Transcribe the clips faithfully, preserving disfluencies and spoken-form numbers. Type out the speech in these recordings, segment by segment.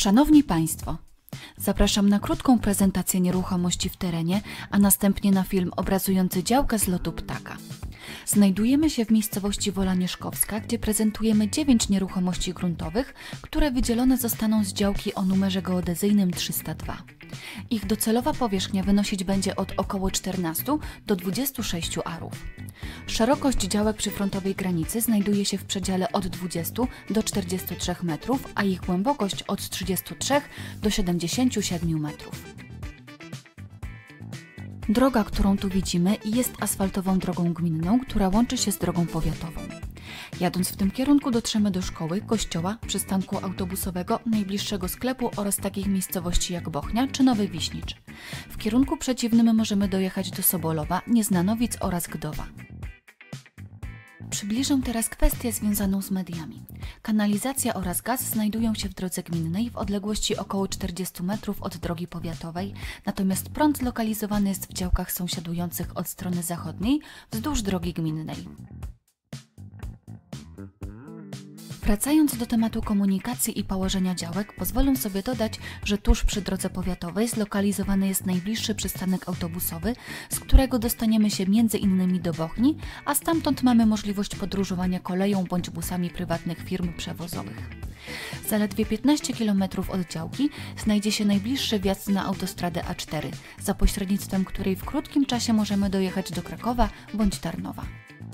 Szanowni Państwo, zapraszam na krótką prezentację nieruchomości w terenie, a następnie na film obrazujący działkę z lotu ptaka. Znajdujemy się w miejscowości Wola Nieżkowska, gdzie prezentujemy dziewięć nieruchomości gruntowych, które wydzielone zostaną z działki o numerze geodezyjnym trzysta dwa. Ich docelowa powierzchnia wynosić będzie od około czternastu do dwudziestu sześciu arów. Szerokość działek przy frontowej granicy znajduje się w przedziale od dwudziestu do czterdziestu trzech metrów, a ich głębokość od trzydziestu trzech do siedemdziesięciu siedmiu metrów. Droga, którą tu widzimy, jest asfaltową drogą gminną, która łączy się z drogą powiatową. Jadąc w tym kierunku dotrzemy do szkoły, kościoła, przystanku autobusowego, najbliższego sklepu oraz takich miejscowości jak Bochnia czy Nowy Wiśnicz. W kierunku przeciwnym możemy dojechać do Sobolowa, Nieznanowic oraz Gdowa. Przybliżę teraz kwestię związaną z mediami. Kanalizacja oraz gaz znajdują się w drodze gminnej w odległości około czterdziestu metrów od drogi powiatowej, natomiast prąd zlokalizowany jest w działkach sąsiadujących od strony zachodniej wzdłuż drogi gminnej. Wracając do tematu komunikacji i położenia działek, pozwolę sobie dodać, że tuż przy drodze powiatowej zlokalizowany jest najbliższy przystanek autobusowy, z którego dostaniemy się między innymi do Bochni, a stamtąd mamy możliwość podróżowania koleją bądź busami prywatnych firm przewozowych. Zaledwie piętnaście kilometrów od działki znajdzie się najbliższy wjazd na autostradę A cztery, za pośrednictwem której w krótkim czasie możemy dojechać do Krakowa bądź Tarnowa.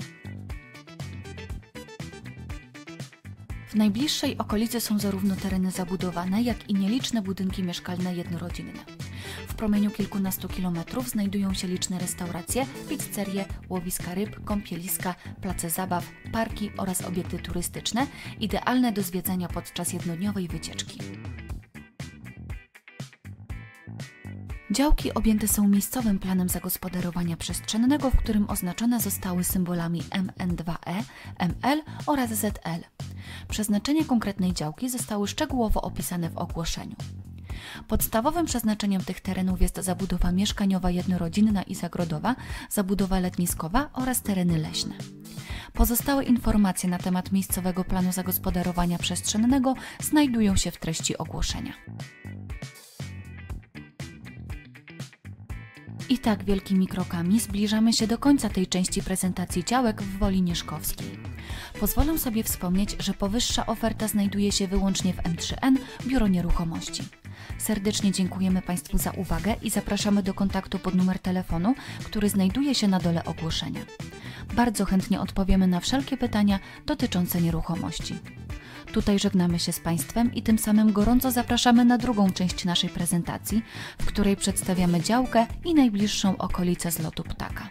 W najbliższej okolicy są zarówno tereny zabudowane, jak i nieliczne budynki mieszkalne jednorodzinne. W promieniu kilkunastu kilometrów znajdują się liczne restauracje, pizzerie, łowiska ryb, kąpieliska, place zabaw, parki oraz obiekty turystyczne, idealne do zwiedzania podczas jednodniowej wycieczki. Działki objęte są miejscowym planem zagospodarowania przestrzennego, w którym oznaczone zostały symbolami M N dwa E, M L oraz Z L. Przeznaczenie konkretnej działki zostały szczegółowo opisane w ogłoszeniu. Podstawowym przeznaczeniem tych terenów jest zabudowa mieszkaniowa jednorodzinna i zagrodowa, zabudowa letniskowa oraz tereny leśne. Pozostałe informacje na temat miejscowego planu zagospodarowania przestrzennego znajdują się w treści ogłoszenia. I tak wielkimi krokami zbliżamy się do końca tej części prezentacji działek w Woli Nieżkowskiej. Pozwolę sobie wspomnieć, że powyższa oferta znajduje się wyłącznie w M trzy N Biuro Nieruchomości. Serdecznie dziękujemy Państwu za uwagę i zapraszamy do kontaktu pod numer telefonu, który znajduje się na dole ogłoszenia. Bardzo chętnie odpowiemy na wszelkie pytania dotyczące nieruchomości. Tutaj żegnamy się z Państwem i tym samym gorąco zapraszamy na drugą część naszej prezentacji, w której przedstawiamy działkę i najbliższą okolicę z lotu ptaka.